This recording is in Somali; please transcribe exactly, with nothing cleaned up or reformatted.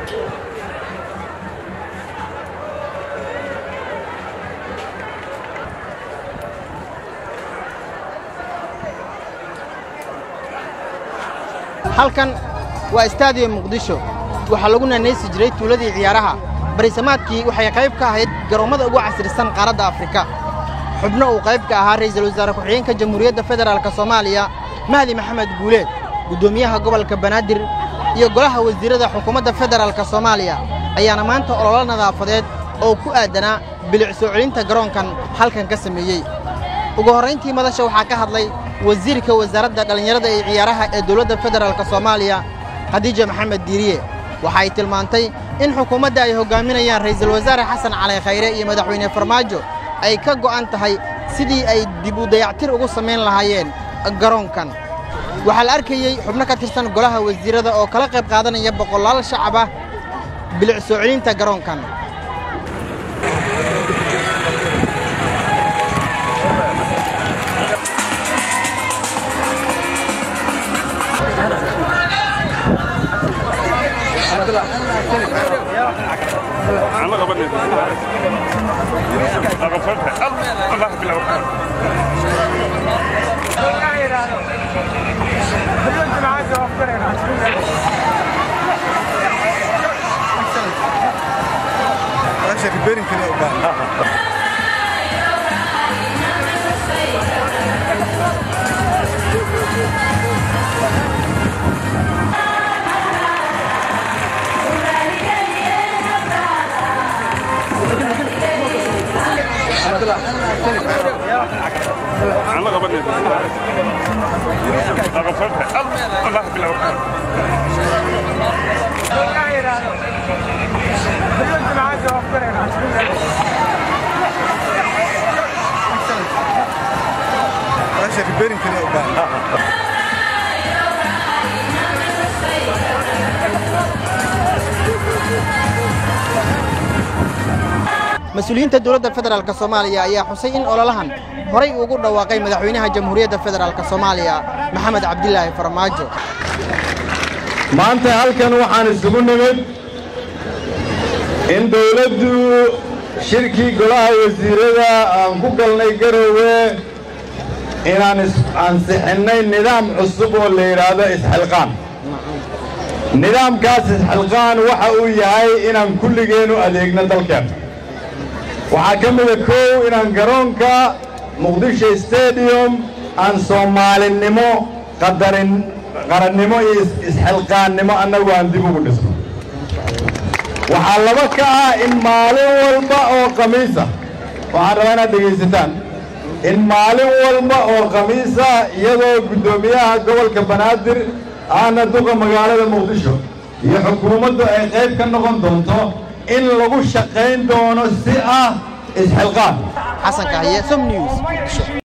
halkan waa Stadium Muqdisho waxa lagu naanaysi jiray tuuladii ciyaaraha bariisamaadkii waxay qayb ka ahayd garoomada ugu casrisan qaaradda Afrika xubno uu qayb ka ahaa ra'iisul wasaare ku-xigeenka Jamhuuriyadda Federaalka Soomaaliya Mahdi Maxamed Guuleed gudoomiyaha gobolka Banaadir iyo golaha wasiirada xukuumadda Federaalka Soomaaliya ayaana maanta olole nadaafadeed oo ku aadana bilic soo celinta garoonkan halkan ka sameeyay ugu horeyntii madasha waxa ka hadlay wasiirka wasaaradda dhalinyarada ee ciyaaraha ee dawladda Federaalka Soomaaliya Khadija Maxamed Diiriye waxay tilmaantay in xukuumadda ay hogaaminayaan ra'iisul wasaare Xasan Cali Khayre iyo madaxweyne Farmaajo ay ka go'an tahay sidii ay dib u dayactir ugu sameyn lahaayeen garoonkan waxa la arkayay xubno ka tirsan golaha wasiirada oo kala qayb qaadanaya boqolaal shacab ah bilic soo celinta garoonkan أنا قبلني أغفرتها الله بالله أنا قبلني أغفرتها الله بالله مسؤولينta dawladda Federaalka Soomaaliya ayaa xusay in ololahan horay ugu dhawaaqay madaxweynaha Jamhuuriyadda Federaalka Soomaaliya Maxamed Cabdilaahi Farmaajo maanta halkan waxaan isugu nimid in dawladdu shirkii golaha wasiirada aan ku galnay Garowe inaan ansixinay nidaam cusub oo la yiraahdo isxilqaan nidaamkaas isxilqaan waxa uu yahay inaan kulligeenu adeegno dalkan waxaa ka mid ah koow inaan garoonka Muqdisho Stadium aan Soomaalinimo qadarin qarannimo iyo isxilqaannimo annagu aan dib ugu dhisno waxaa laba ka ah in maalin walba oo khamiis ah waxaan rabaa inaad dhegaysataan in maalin walba oo khamiis ah iyadoo gudoomiyaha gobolka Banaadir aana duqa magaalada Muqdisho iyo xukuumaddu ay qayb ka noqon doonto in lagu shaqayn doono si ah isxilqaan Xasan Kahye Som News